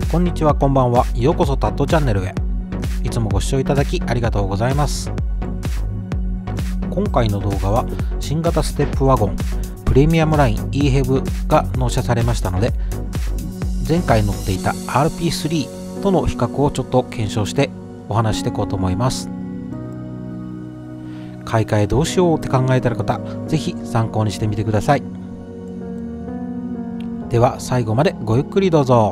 こんにちは、こんばんは。ようこそタットチャンネルへ。いつもご視聴いただきありがとうございます。今回の動画は新型ステップワゴンプレミアムライン EHEV が納車されましたので、前回乗っていた RP3 との比較をちょっと検証してお話していこうと思います。買い替えどうしようって考えている方、ぜひ参考にしてみてください。では最後までごゆっくりどうぞ。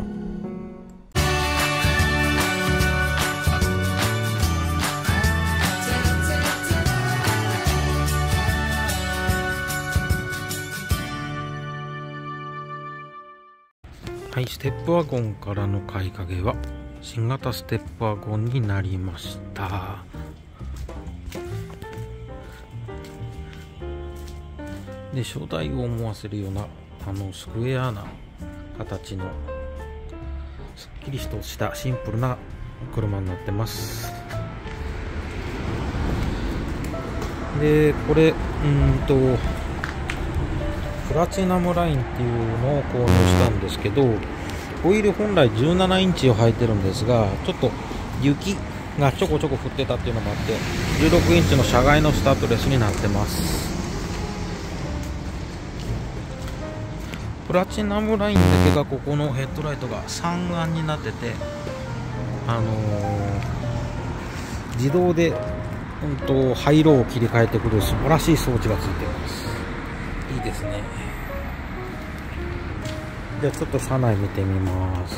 はい、ステップワゴンからの買いかけは新型ステップワゴンになりました。で、初代を思わせるようなスクエアな形のすっきりとしたシンプルな車になってます。で、これプラチナムラインっていうのを購入したんですけど、ホイール本来17インチを履いてるんですが、ちょっと雪がちょこちょこ降ってたっていうのもあって16インチの車外のスタッドレスになってます。プラチナムラインだけがここのヘッドライトが3眼になってて、自動で灰色を切り替えてくる素晴らしい装置がついています。いいですね。じゃあちょっと車内見てみます。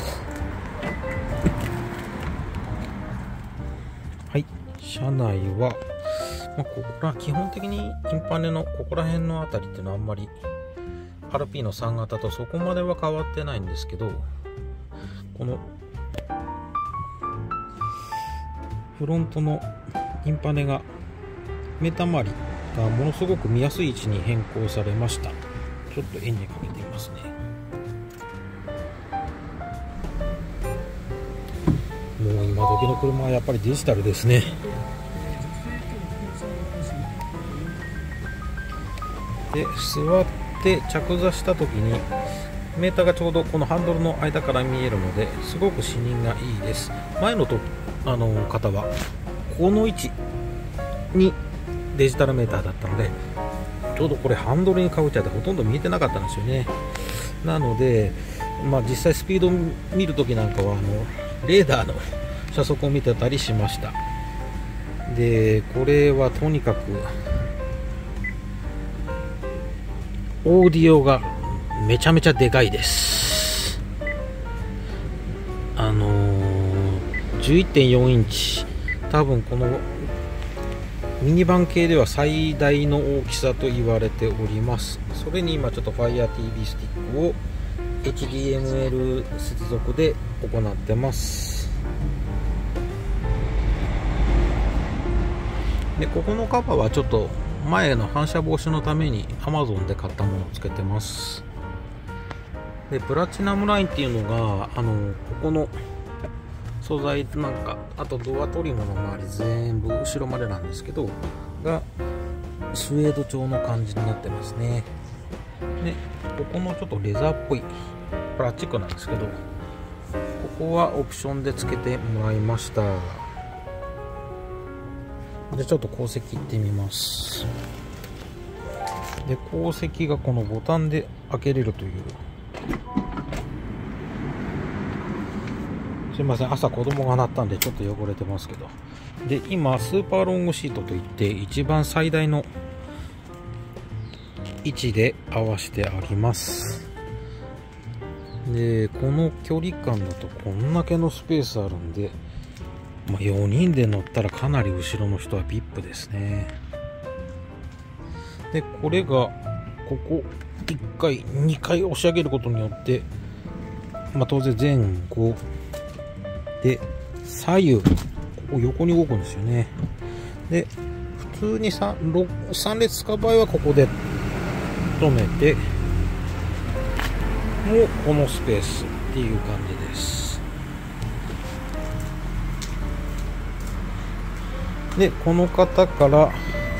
はい、車内は、ここら基本的にインパネのここら辺のあたりっていうのはあんまり RP の3型とそこまでは変わってないんですけど、このフロントのインパネがメーター周りがものすごく見やすい位置に変更されました。ちょっと円にかけてみますね。もう今時の車はやっぱりデジタルですね。で、座って着座した時にメーターがちょうどこのハンドルの間から見えるので、すごく視認がいいです。前の方はこの位置にデジタルメーターだったので、ちょうどこれハンドルにかぶっちゃってほとんど見えてなかったんですよね。なので、実際スピードを見るときなんかはレーダーの車速を見てたりしました。で、これはとにかくオーディオがめちゃめちゃでかいです。11.4 インチ、多分このミニバン系では最大の大きさと言われております。それに今ちょっと Fire TV スティックを HDML 接続で行ってます。で、ここのカバーはちょっと前の反射防止のために Amazon で買ったものをつけてます。で、プラチナムラインっていうのがここの素材なんか、あとドアトリムの周り全部後ろまでなんですけどがスウェード調の感じになってますね。で、ここのちょっとレザーっぽいプラスチックなんですけど、ここはオプションでつけてもらいました。で、ちょっと後席行ってみます。で、後席がこのボタンで開けれるという、すいません、朝子供が鳴ったんでちょっと汚れてますけど。で、今スーパーロングシートといって一番最大の位置で合わせてあります。で、この距離感だとこんだけのスペースあるんで、4人で乗ったらかなり後ろの人は VIP ですね。で、これがここ1回2回押し上げることによって、当然前後で左右ここ横に動くんですよね。で、普通に 3列使う場合はここで止めて、もうこのスペースっていう感じです。で、この方から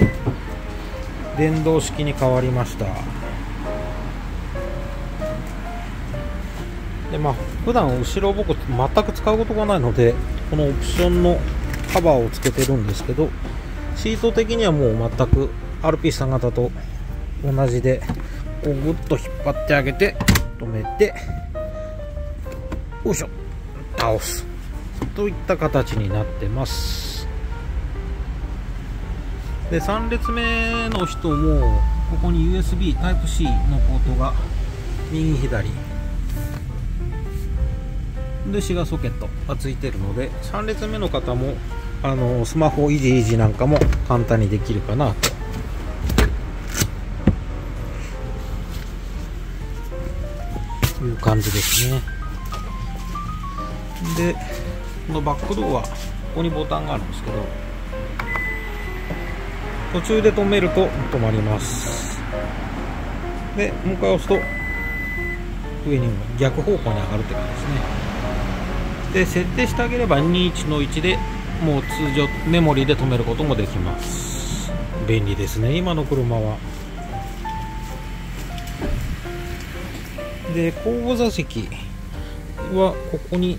電動式に変わりました。 で普段後ろ僕全く使うことがないので、このオプションのカバーをつけてるんですけど、シート的にはもう全く RP3 型と同じで、こうグッと引っ張ってあげて止めて、よいしょ、倒すといった形になってます。で3列目の人もここに USB Type-C のポートが右左で、シガーソケットがついているので、3列目の方もスマホイジなんかも簡単にできるかなという感じですね。でこのバックドア、ここにボタンがあるんですけど、途中で止めると止まります。でもう一回押すと上にも逆方向に上がるって感じですね。で設定してあげれば21の1でもう通常メモリーで止めることもできます。便利ですね、今の車は。で後部座席はここに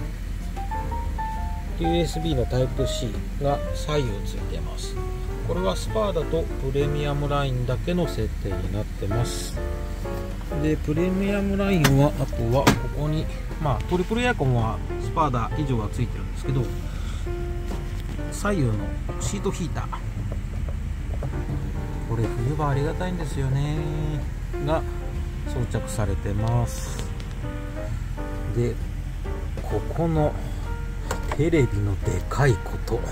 USB の Type-C が左右ついています。これはスパーダとプレミアムラインだけの設定になってます。でプレミアムラインはあとはここにトリプルエアコンはスパーダ以上がついてるんですけど、左右のシートヒーター、これ冬場ありがたいんですよねが装着されてます。でここのテレビのでかいこと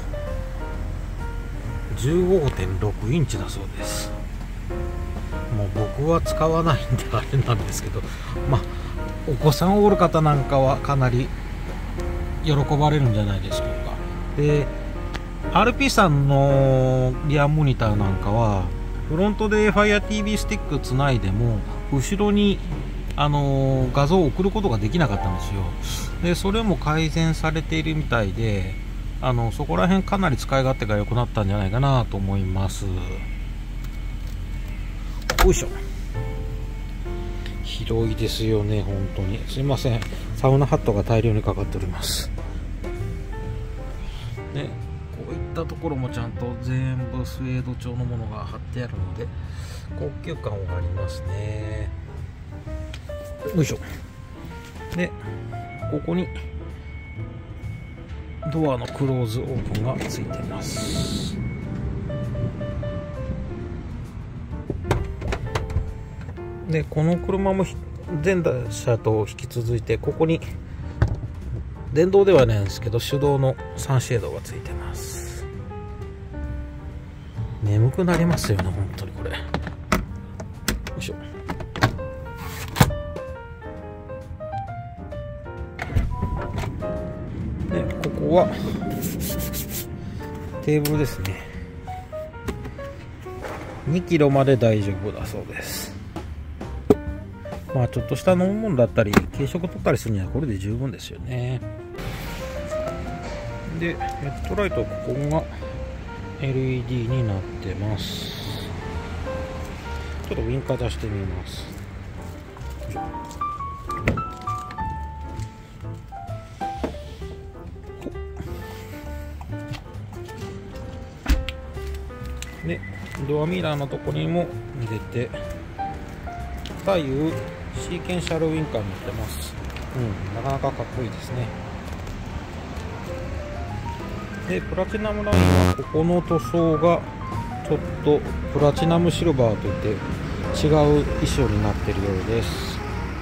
、15.6 インチだそうです。もう僕は使わないんであれなんですけど、お子さんおる方なんかはかなり喜ばれるんじゃないでしょうか。で RP さんのリアモニターなんかはフロントで FireTV スティックつないでも後ろに画像を送ることができなかったんですよ。でそれも改善されているみたいで、そこら辺かなり使い勝手が良くなったんじゃないかなと思います。よいしょ、広いですよね、本当に。すいません、サウナハットが大量にかかっております。ね、こういったところもちゃんと全部スウェード調のものが貼ってあるので高級感がありますね。よいしょ。でここにドアのクローズオープンがついています。でこの車も前車と引き続いてここに電動ではないんですけど手動のサンシェードがついてます。眠くなりますよね、本当にこれ。よいしょ。でここはテーブルですね。2キロまで大丈夫だそうです。ちょっとした飲み物だったり軽食取ったりするにはこれで十分ですよね。でヘッドライト、ここが LED になってます。ちょっとウインカー出してみます。でドアミラーのとこにも入れて、左右シーケンシャルウインカーになってます。なかなかかっこいいですね。でプラチナムラインはここの塗装がちょっとプラチナムシルバーといって違う衣装になっているようです。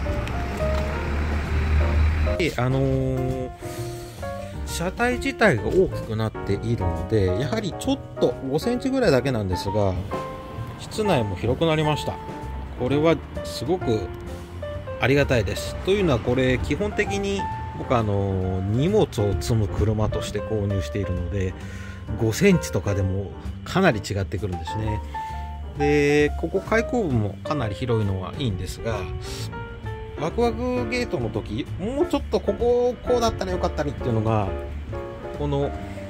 で車体自体が大きくなっているので、やはりちょっと5センチぐらいだけなんですが室内も広くなりました。これはすごくありがたいです。というのはこれ基本的に僕荷物を積む車として購入しているので5センチとかでもかなり違ってくるんですね。でここ開口部もかなり広いのはいいんですが、ワクワクゲートの時もうちょっとこここうだったらよかったりっていうのが、この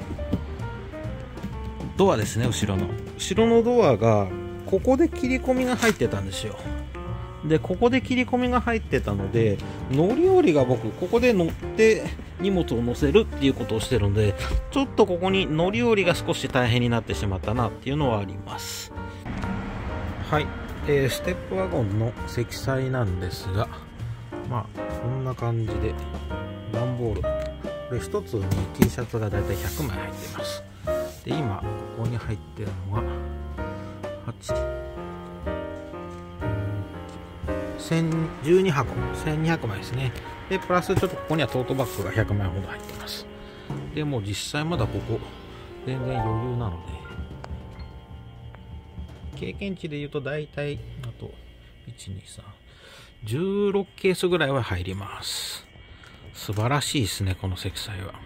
ドアですね。後ろのドアがここで切り込みが入ってたんですよ。 でここで切り込みが入ってたので、乗り降りが僕ここで乗って荷物を乗せるっていうことをしてるので、ちょっとここに乗り降りが少し大変になってしまったなっていうのはあります。はい、ステップワゴンの積載なんですが、まあこんな感じで段ボール、これ1つに T シャツがだいたい100枚入ってます。で今ここに入ってるのが12箱1200枚ですね。でプラスちょっとここにはトートバッグが100枚ほど入ってます。でもう実際まだここ全然余裕なので、経験値で言うと大体あと12316ケースぐらいは入ります。素晴らしいですね、この積載は。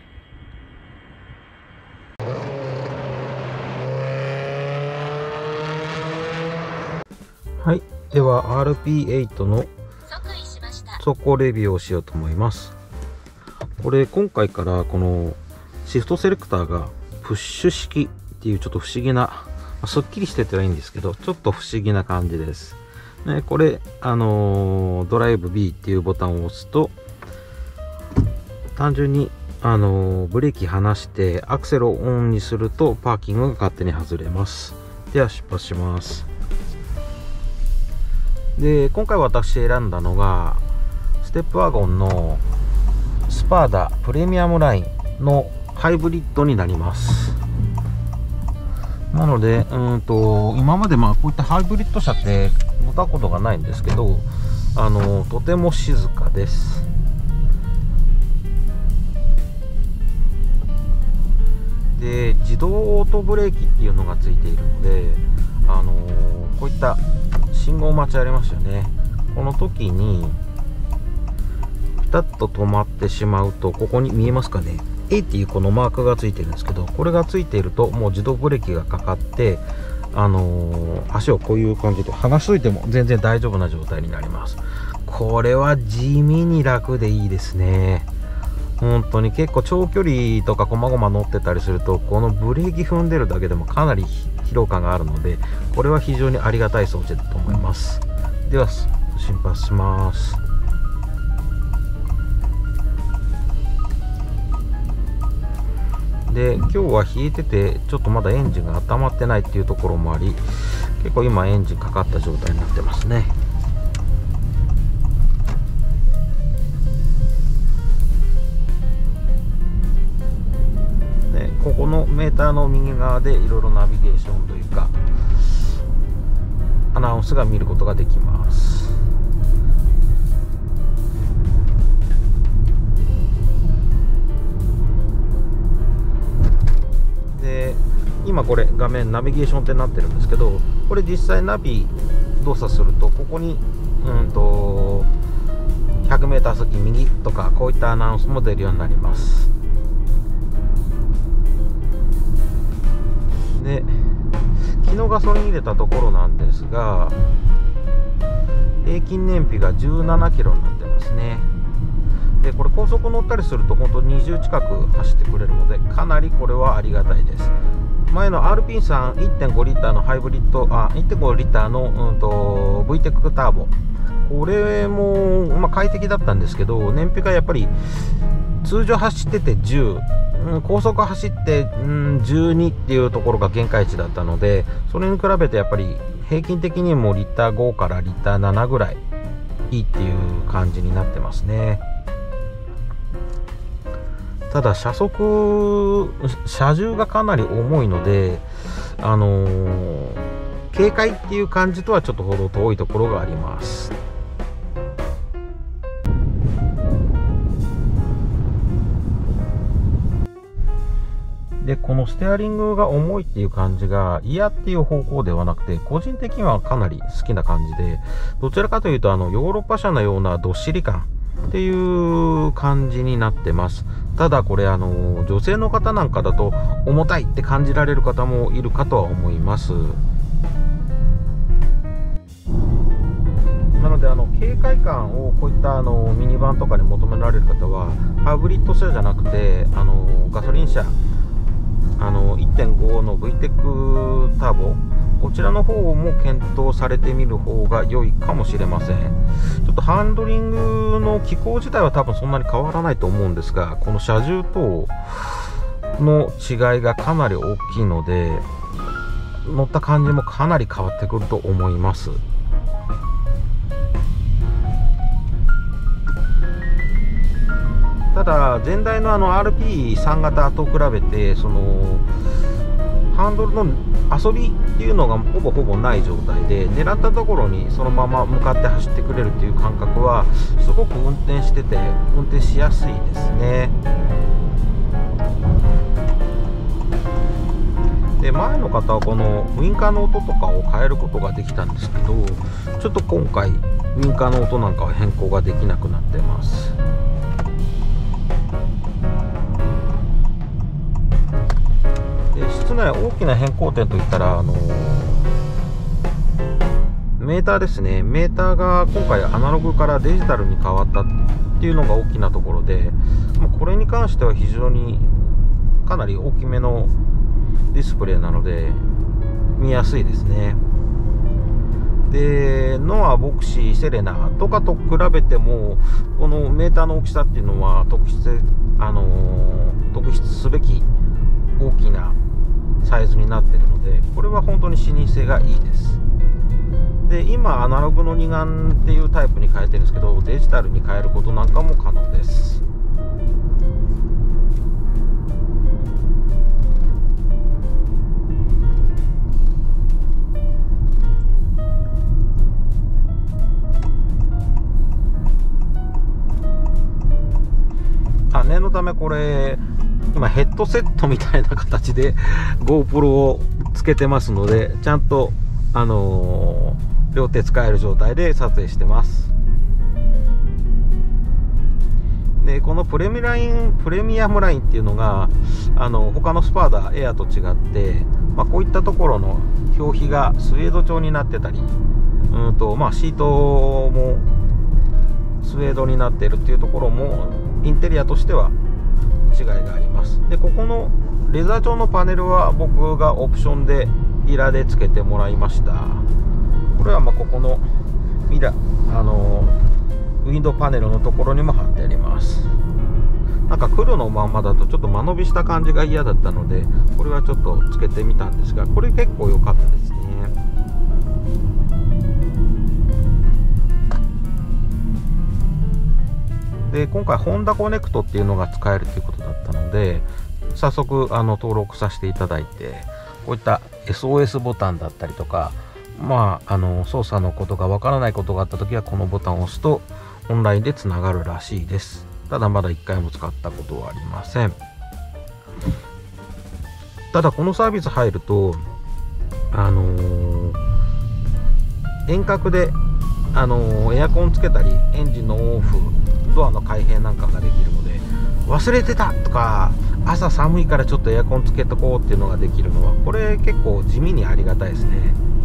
はい、では RP8 の走行レビューをしようと思います。これ今回からこのシフトセレクターがプッシュ式っていうちょっと不思議な、すっきりしててはいいんですけど、ちょっと不思議な感じです。ね、これドライブ B っていうボタンを押すと、単純にブレーキ離してアクセルをオンにするとパーキングが勝手に外れます。では出発します。で今回私選んだのがステップワゴンのスパーダプレミアムラインのハイブリッドになります。なので今までこういったハイブリッド車って乗ったことがないんですけど、とても静かです。で自動オートブレーキっていうのがついているので、こういった信号待ちありますよね。この時にピタッと止まってしまうと、ここに見えますかね、 A っていうこのマークがついてるんですけど、これがついているともう自動ブレーキがかかって、足をこういう感じで離しといても全然大丈夫な状態になります。これは地味に楽でいいですね。本当に結構長距離とかこまごま乗ってたりすると、このブレーキ踏んでるだけでもかなり疲労感があるので、これは非常にありがたい装置だと思います。では出発します。で今日は冷えててちょっとまだエンジンが温まってないっていうところもあり、結構今エンジンかかった状態になってますね。でここのメーターの右側でいろいろナビゲーションというかアナウンスが見ることができます。で今これ画面ナビゲーションってなってるんですけど、これ実際ナビ動作するとここに100m 先右とかこういったアナウンスも出るようになります。で昨日ガソリン入れたところなんですが、平均燃費が17キロになってますね。でこれ高速乗ったりすると本当に20近く走ってくれるので、かなりこれはありがたいです。前の RP さん 1.5 リッターのハイブリッド1.5 リッターのVTEC ターボ、これも、快適だったんですけど、燃費がやっぱり通常走ってて10、高速走って12っていうところが限界値だったので、それに比べてやっぱり平均的にもリッター5からリッター7ぐらいいいっていう感じになってますね。ただ車重がかなり重いので、軽快っていう感じとはちょっと程遠いところがあります。でこのステアリングが重いっていう感じが嫌っていう方向ではなくて、個人的にはかなり好きな感じで、どちらかというとヨーロッパ車のようなどっしり感っていう感じになってます。ただこれ女性の方なんかだと重たいって感じられる方もいるかとは思います。なので軽快感をこういったミニバンとかに求められる方は、ハイブリッド車じゃなくてガソリン車1.5 の VTEC ターボ、 こちらの方も検討されてみる方が良いかもしれません。ちょっとハンドリングの機構自体は多分そんなに変わらないと思うんですが、この車重等の違いがかなり大きいので、乗った感じもかなり変わってくると思います。ただ前代のRP3 型と比べて、そのハンドルの遊びっていうのがほぼない状態で、狙ったところにそのまま向かって走ってくれるっていう感覚はすごく運転しやすいですね。で、前の方はこのウインカーの音とかを変えることができたんですけど、ちょっと今回ウインカーの音なんかは変更ができなくなってます。室内大きな変更点といったら、メーターですね。メーターが今回アナログからデジタルに変わったっていうのが大きなところで、これに関しては非常にかなり大きめのディスプレイなので見やすいですね。で、ノア、ボクシー、セレナとかと比べても、このメーターの大きさっていうのは特筆すべき大きなサイズになっているので、これは本当に視認性がいいです。で、今アナログの二眼っていうタイプに変えてるんですけど、デジタルに変えることなんかも可能です。念のためこれ今ヘッドセットみたいな形で GoPro をつけてますので、ちゃんと両手使える状態で撮影してます。で、このプレミアムラインっていうのが他のスパーダエアと違って、こういったところの表皮がスウェード調になってたり、シートもスウェードになっているっていうところもインテリアとしては違いがあります。で、ここのレザー調のパネルは僕がオプションでイラでつけてもらいました。これはここのウィンドウパネルのところにも貼ってあります。なんか黒のまんまだとちょっと間延びした感じが嫌だったので、これはちょっとつけてみたんですが、これ結構良かったですね。で、今回ホンダコネクトっていうのが使えるということだったので、早速登録させていただいて、こういった SOS ボタンだったりとか、操作のことがわからないことがあった時はこのボタンを押すとオンラインでつながるらしいです。ただまだ1回も使ったことはありません。ただこのサービス入ると遠隔でエアコンつけたりエンジンのオンオフ、ドアの開閉なんかができるので、忘れてたとか朝寒いからちょっとエアコンつけとこうっていうのができるのは、これ結構地味にありがたいですね。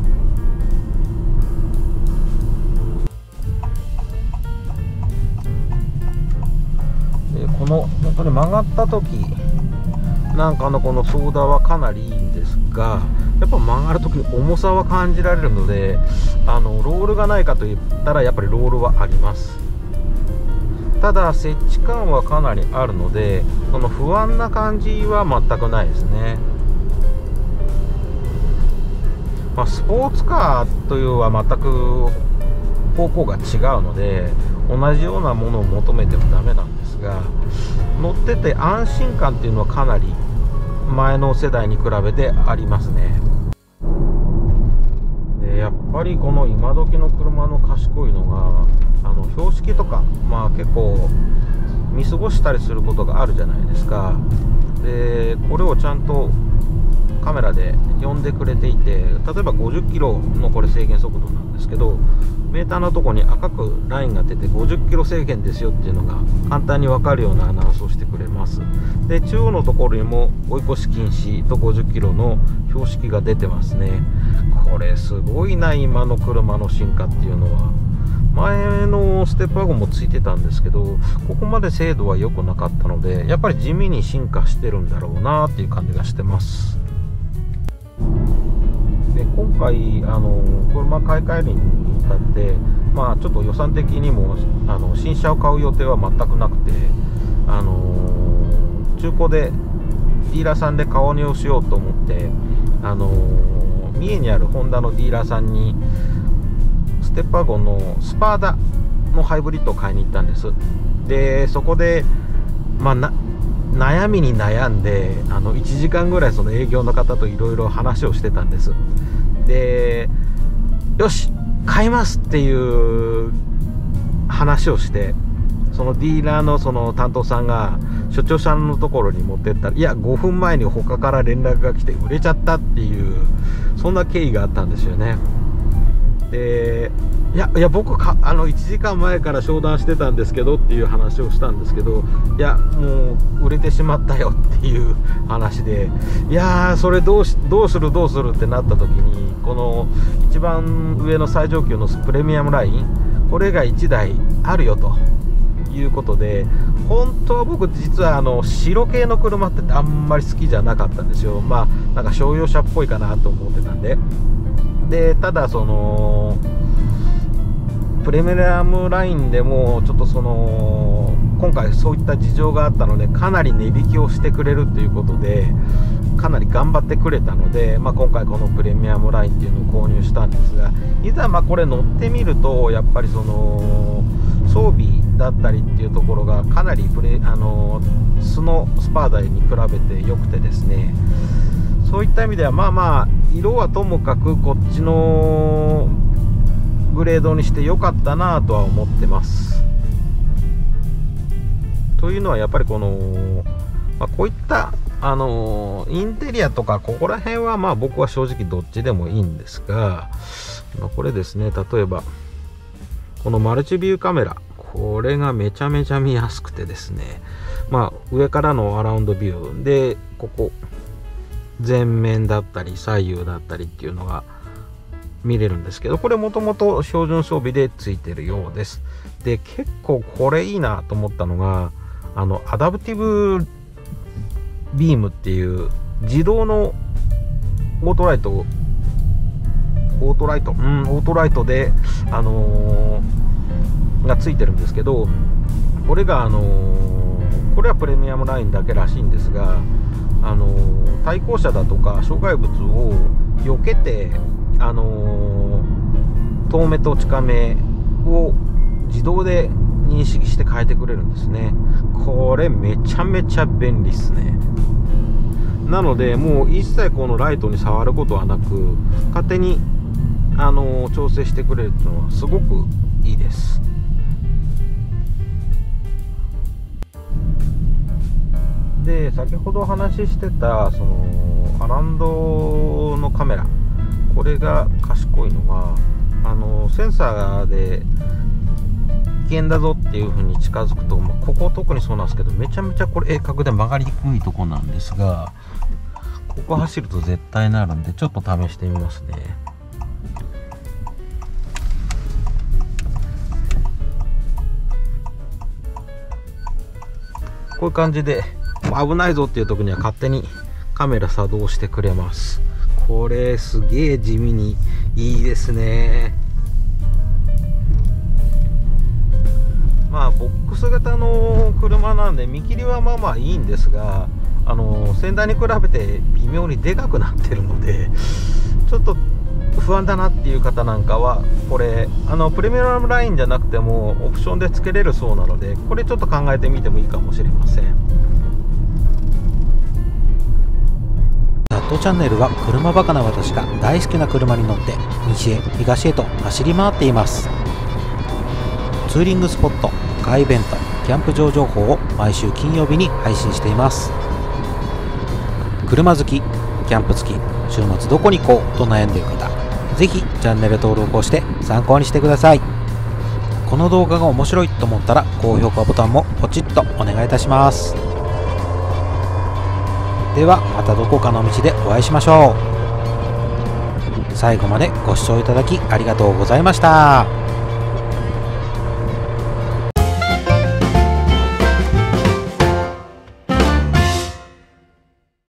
で、この本当に曲がった時なんかのこのソーダはかなりいいんですが、やっぱ曲がる時に重さは感じられるので、ロールがないかといったらやっぱりロールはあります。ただ接地感はかなりあるので、その不安な感じは全くないですね。スポーツカーというは全く方向が違うので、同じようなものを求めてもダメなんですが、乗ってて安心感っていうのはかなり前の世代に比べてありますね。で、やっぱりこの今時の車の賢いのが、標識とか、結構見過ごしたりすることがあるじゃないですか。で、これをちゃんとカメラで読んでくれていて、例えば50キロのこれ制限速度なんですけど、メーターのとこに赤くラインが出て50キロ制限ですよっていうのが簡単に分かるようなアナウンスをしてくれます。で、中央のところにも追い越し禁止と50キロの標識が出てますね。これすごいな、今の車の進化っていうのは。前のステップワゴンもついてたんですけど、ここまで精度は良くなかったので、やっぱり地味に進化してるんだろうなっていう感じがしてます。で、今回車買い替えるに至って、まあ、ちょっと予算的にも新車を買う予定は全くなくて、中古でディーラーさんで購入しようと思って、三重にあるホンダのディーラーさんにステッパーゴンのスパーダのハイブリッドを買いに行ったんです。でそこで、まあ、悩みに悩んで1時間ぐらいその営業の方といろいろ話をしてたんです。でよし買いますっていう話をして、そのディーラーのその担当さんが所長さんのところに持ってったら、いや5分前に他から連絡が来て売れちゃったっていう、そんな経緯があったんですよね。でいや僕1時間前から商談してたんですけどっていう話をしたんですけど、いやもう売れてしまったよっていう話で、いやーそれどうするってなった時に、この一番上の最上級のプレミアムライン、これが1台あるよということで、本当は僕実は白系の車ってあんまり好きじゃなかったんですよ。まあなんか商用車っぽいかなと思ってたんで。でただそのプレミアムラインでもちょっと今回そういった事情があったので、かなり値引きをしてくれるということでかなり頑張ってくれたので、まあ、今回このプレミアムラインっていうのを購入したんですが、いざこれ乗ってみるとやっぱり装備だったりっていうところがかなり素のスパーダに比べて良くてですね、そういった意味ではまあ色はともかくこっちのグレードにして良かったなとは思ってます。というのはやっぱりこういったインテリアとかここら辺は僕は正直どっちでもいいんですが、これですね、例えばこのマルチビューカメラ、これがめちゃめちゃ見やすくてですね、上からのアラウンドビューでここ前面だったり左右だったりっていうのが見れるんですけど、これもともと標準装備でついてるようです。で結構これいいなと思ったのがアダプティブビームっていう自動のオートライトでがついてるんですけど、これがこれはプレミアムラインだけらしいんですが、対向車だとか障害物を避けて遠目と近目を自動で認識して変えてくれるんですね。これめちゃめちゃ便利っすね。なのでもう一切このライトに触ることはなく、勝手に調整してくれるっていうのはすごくいいです。で先ほどお話ししてたアラウンドのカメラ、これが賢いのがセンサーで危険だぞっていう風に近づくと、ここ特にそうなんですけど、めちゃめちゃこれ鋭角で曲がりにくいとこなんですが、ここ走ると絶対なるんでちょっと試してみますね。こういう感じで危ないぞっていう時には勝手にカメラ作動してくれます。これすげえ地味にいいですね。ボックス型の車なんで見切りはいいんですが、先代に比べて微妙にでかくなってるのでちょっと不安だなっていう方なんかはこれプレミアムラインじゃなくてもオプションで付けれるそうなので、これちょっと考えてみてもいいかもしれません。 ナットチャンネルは車バカな私が大好きな車に乗って西へ東へと走り回っています。ツーリングスポット、カーイベント、キャンプ場情報を毎週金曜日に配信しています。車好き、キャンプ好き、週末どこに行こうと悩んでいる方、ぜひチャンネル登録をして参考にしてください。この動画が面白いと思ったら高評価ボタンもポチッとお願いいたします。ではまたどこかの道でお会いしましょう。最後までご視聴いただきありがとうございました。